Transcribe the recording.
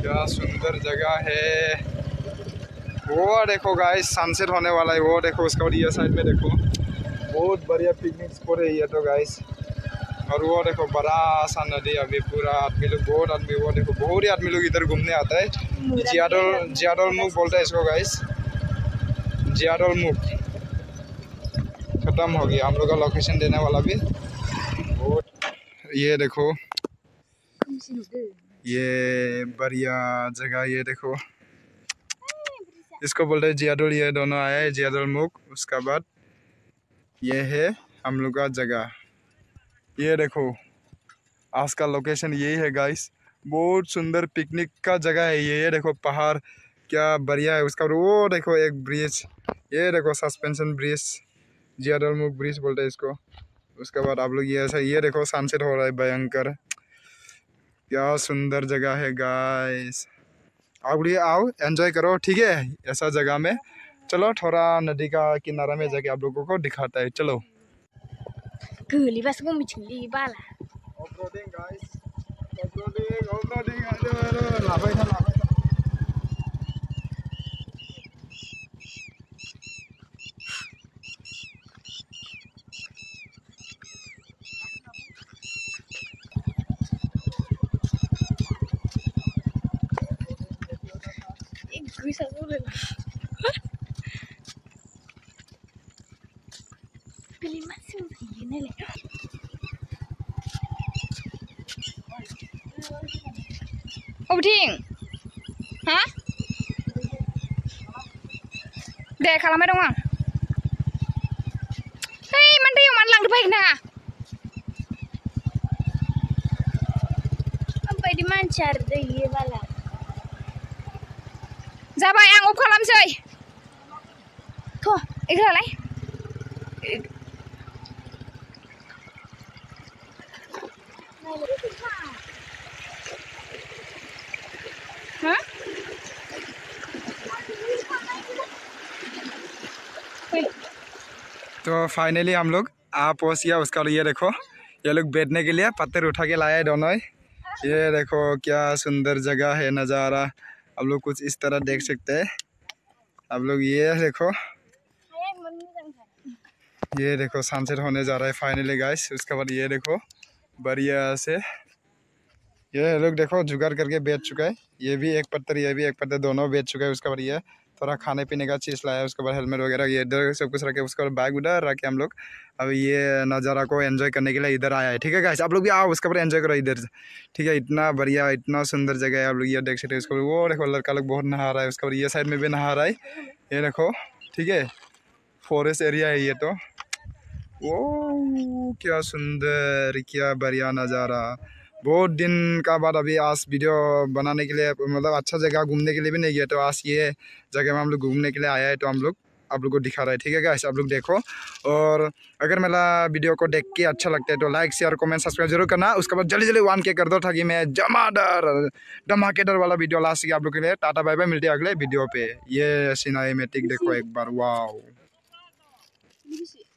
क्या सुंदर जगह है। वो देखो गाइस सनसेट होने वाला है, वो देखो उसका। और ये साइड में देखो बहुत बढ़िया पिकनिक स्पॉट है ये तो गाइस। और वो देखो बड़ा सा नदी, अभी पूरा आदमी लोग, बहुत आदमी, वो देखो बहुत ही आदमी लोग इधर घूमने आता है। जियाडोल मुख बोलते हैं इसको गाइस, जियाडोल मुख। खत्म हो गया हम लोग का लोकेशन देने वाला भी। बहुत ये देखो ये बढ़िया जगह, ये देखो इसको बोलते हैं जियाडोल। ये दोनों आया है जियाडोल मुख। उसका बाद ये है हम लोग का जगह। ये देखो आज का लोकेशन यही है गाइस। बहुत सुंदर पिकनिक का जगह है ये देखो पहाड़ क्या बढ़िया है उसका। वो देखो एक ब्रिज, ये देखो सस्पेंशन ब्रिज, जियाडोल मुख ब्रिज बोलते हैं इसको। उसके बाद आप लोग ये ऐसा, ये देखो सनसेट हो रहा है भयंकर। क्या सुंदर जगह है गाइस। आप ये आओ एंजॉय करो, ठीक है ऐसा जगह में। चलो थोड़ा नदी का किनारा में जाके आप लोगों को दिखाता है, चलो। ऑफ-रोडिंग गाइस, ऑफ-रोडिंग लाबाय था। Ting, hah? Deh kalau mana dong? Hei, mana yang mana lang depan na? Sampai di mancar deh ye bala. Zaba yang up kalam sih. Tuh, ikut lagi. Hah? तो finally हम लोग आ पहुँच गया उसका। ये देखो ये लोग बैठने के लिए पत्थर उठा के लाए दोनों। ये देखो क्या सुंदर जगह है, नज़ारा आप लोग कुछ इस तरह देख सकते हैं। आप लोग ये देखो सनसेट होने जा रहा है फाइनली गाइस। उसके बाद ये देखो बढ़िया से ये लोग देखो जुगाड़ करके बेच चुका है। ये भी एक पत्थर, ये भी एक पत्थर, दोनों बेच चुका है। उसके बाद ये थोड़ा खाने पीने का चीज़ लाया, उसके बाद हेलमेट वगैरह ये इधर सब कुछ रखे। उसके बाद बैग उधर रख के हम लोग अब ये नज़ारा को एंजॉय करने के लिए इधर आया है, ठीक है गाइस। आप लोग भी आओ उसके बाद एंजॉय करो इधर, ठीक है। इतना बढ़िया इतना सुंदर जगह है, आप लोग ये देख सकते हैं। उसको वो देखो लड़का लोग बहुत नहा रहा है, उसके बाद ये साइड में भी नहा रहा है, ये देखो, ठीक है। फॉरेस्ट एरिया है ये तो। वो क्या सुंदर क्या बढ़िया नज़ारा। बहुत दिन का बाद अभी आज वीडियो बनाने के लिए, मतलब अच्छा जगह घूमने के लिए भी नहीं गया, तो आज ये जगह में हम लोग घूमने के लिए आया है, तो हम लोग आप लोग को दिखा रहे हैं, ठीक है गाइस। आप लोग देखो, और अगर मेरा वीडियो को देख के अच्छा लगता है तो लाइक शेयर कमेंट सब्सक्राइब जरूर करना। उसके बाद जल्दी जल्दी 1K कर दो ताकि मैं जमादार धमाकेदार वाला वीडियो ला सके आप लोग के लिए। टाटा बाय बाय, मिलते हैं अगले वीडियो पे। ये सिनेमैटिक देखो एक बार, वाओ।